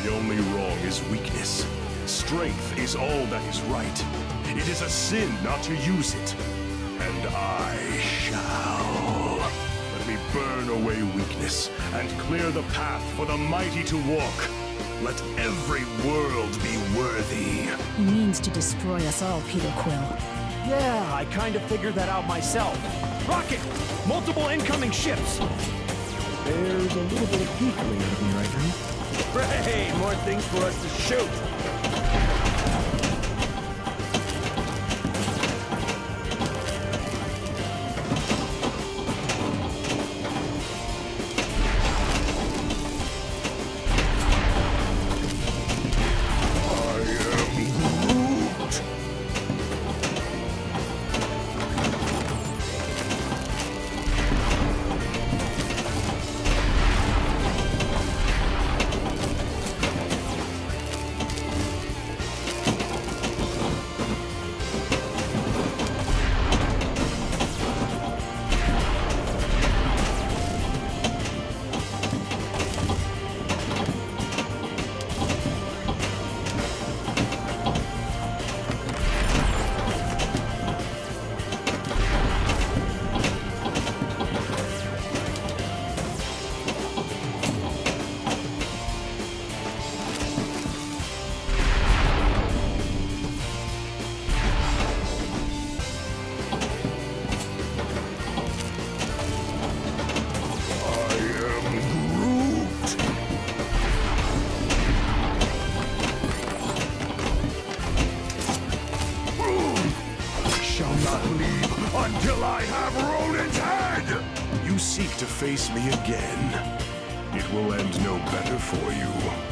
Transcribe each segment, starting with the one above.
The only wrong is weakness. Strength is all that is right. It is a sin not to use it. And I shall. Let me burn away weakness and clear the path for the mighty to walk. Let every world be worthy. He means to destroy us all, Peter Quill. Yeah, I kind of figured that out myself. Rocket! Multiple incoming ships! There's a little bit of heat coming out of me right now. Great! More things for us to shoot! Until I have Ronin's head! You seek to face me again. It will end no better for you.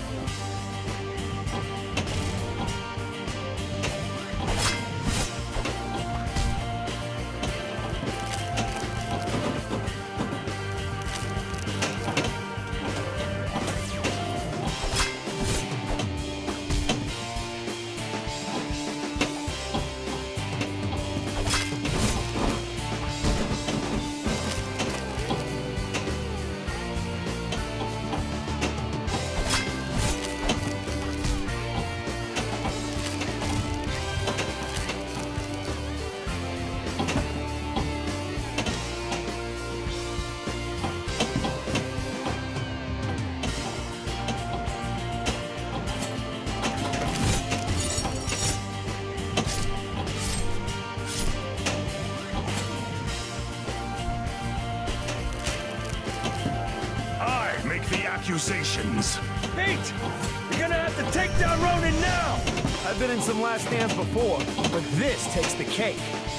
The accusations. Pete! You're gonna have to take down Ronin now! I've been in some last stands before, but this takes the cake.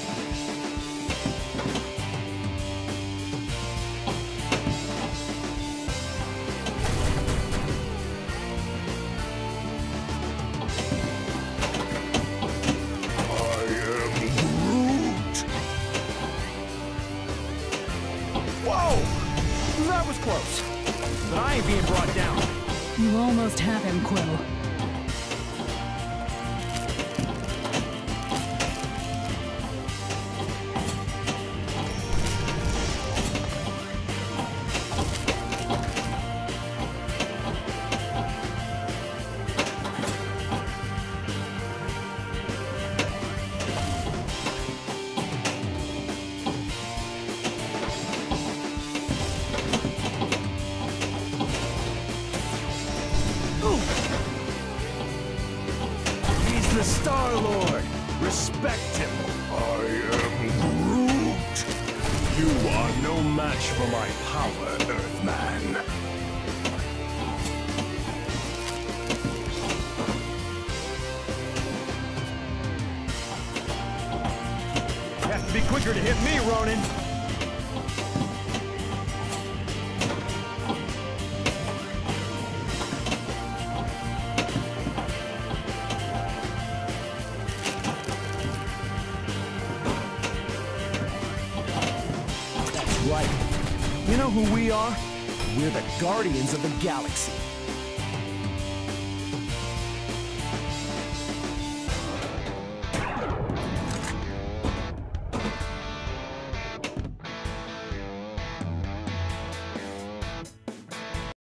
I am Groot! Whoa! That was close. But I ain't being brought down. You almost have him, Quill. The Star-Lord! Respect him! I am Groot! You are no match for my power, Earthman. You have to be quicker to hit me, Ronin! Right. You know who we are? We're the Guardians of the Galaxy.